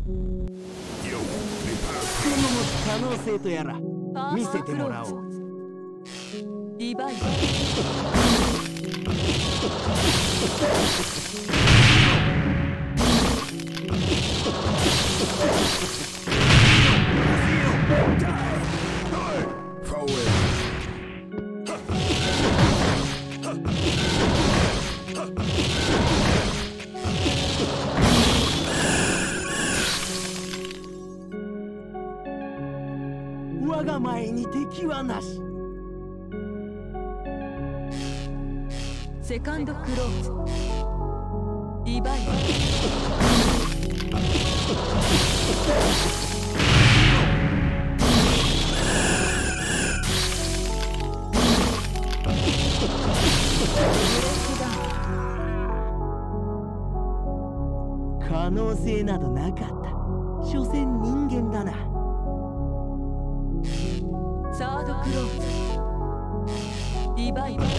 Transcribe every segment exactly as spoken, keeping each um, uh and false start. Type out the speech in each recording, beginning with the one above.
その持つ可能性とやら見せてもらおう。 リバイバ我が前に敵はなし。 セカンドクローズリバイバ可能性などなかった。所詮人間だな。 サードクローズリバイバ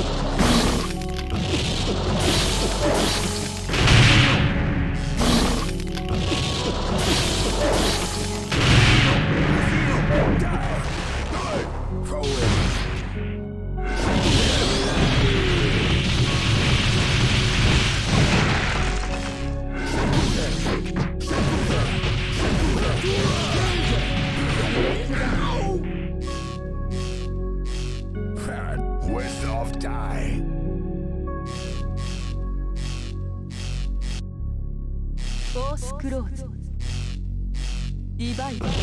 フォースクローズリバイバ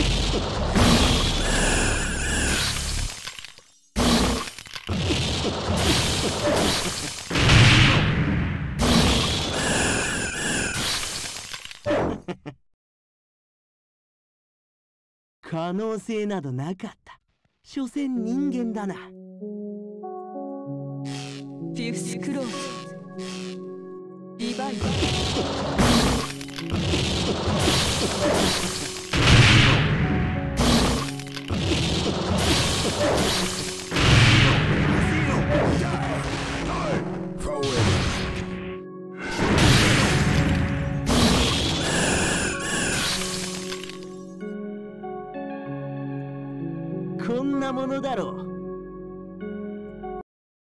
可能性などなかった。所詮人間だな。 フィフスクローズリバイバこんなものだろう。